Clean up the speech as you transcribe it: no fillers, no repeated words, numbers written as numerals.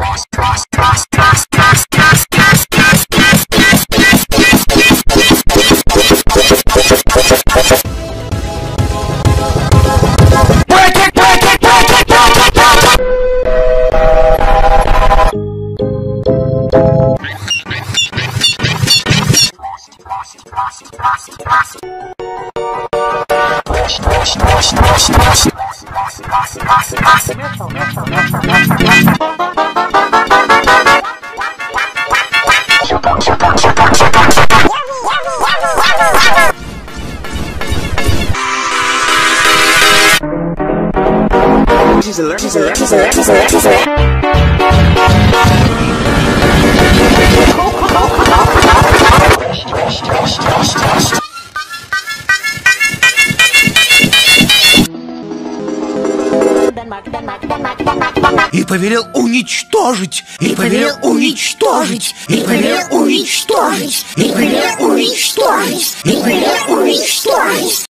И повелел уничтожить, и повелел уничтожить, и повелел уничтожить, и повелел уничтожить, и повелел уничтожить.